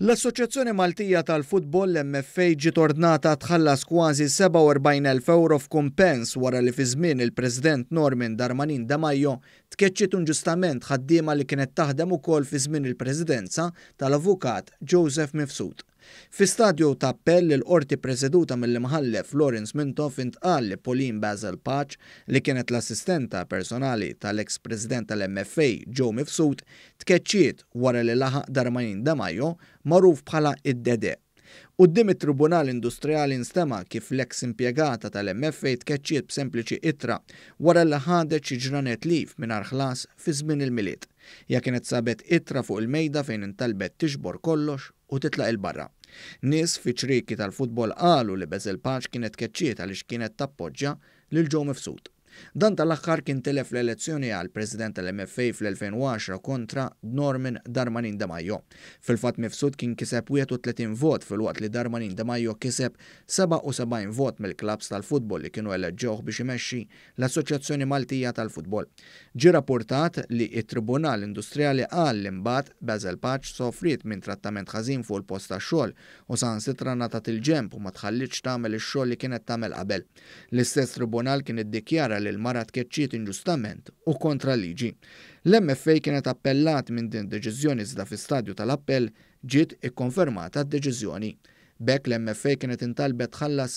L-Assoċjazzjoni Maltija tal-Futbol l-MFA ġiet ordnata tħallas kważi 47,000 euro f'kumpens wara li fi żmien il-President Norman Darmanin Damajo tkeċċiet inġustament ħaddiema li kienet taħdem ukoll fi żmien il-Presidenza tal-Avukat Joseph Mifsud. Fi stadju ta' appell il-qorti preseduta mill-imħallef Lawrence Mintoff intqal li Pauline Basil Patch li kienet l-assistenta personali tal-ex President tal-MFA Joe Mifsud tkeċċiet wara li laħaq Darmanin Damajo magħruf bħala id-Dede. Quddiem it-Tribunal Industrijali nstema' kif l-ex impjegata tal-MFA tkeċċiet b'sempliċi ittra wara li ħadet xi ġranet lif mingħajr ħlas fi żmien il-milied. Ja kienet sabet ittra fuq il-mejda fejn intalbet tixbor kollox u titlaq il-barra. Nies fi ċriki tal-futbol qalu li Basil Patch kienet tkeċċiet għaliex kienet tappoġġja lil Joe Mifsud. Dan tal-aħħar kien telef l-elezzjoni għal President tal-MFA fl-2010 kontra Norman Darmanin Damajo. Fil-fatt Mifsud kien kiseb 31 vot fil-waqt li Darmanin Damajo kiseb 77 vot mill-klabs tal-futbol li kienu eleġġewh biex imexxi l-Assoċjazzjoni Maltija tal-Futbol. Ġie rapportat li t-Tribunal Industrijali qal li mbagħad Basil Patch sofriet minn trattament ħażin fuq il-post tax-xogħol u saħansitra ngħatat il-ġenb u ma tħallitx tagħmel ix-xogħol li kienet tagħmel qabel. L-istess tribunal kien iddikjara li l-mara tkeċċiet inġustament u kontra liġi. L-MFA kienet appellat minn din deċiżjoni iżda fi stadju tal-appell ġiet ikkonfermata d-deċiżjoni. B'hekk l-MFA kienet intalbet tħallas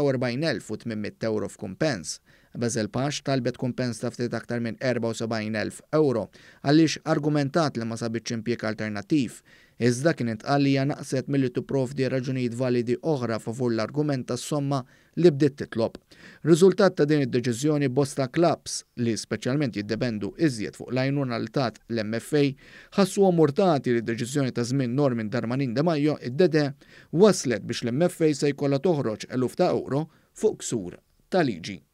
46,800 euro f'kumpens. Basil Patch talbet kumpens ta' ftit aktar minn 74,000 euro għaliex argumentat li ma sabitx impjieg alternattiv. Iżda kien intqal li hija naqset milli tipprovdi raġunijiet validi oħra favur l-argument tas-somma li bdiet titlob. Riżultat ta' din id-deċiżjoni bosta klabs li speċjalment jiddependu iżjed fuq l-għajnuna l tat l-MFA ħassuhom murtati li d-deċiżjoni ta' żmien Norman Darmanin Damajo id-Dede waslet biex l-MFA se jkollha toħroġ eluf ta' euro fuq ksur ta' liġi.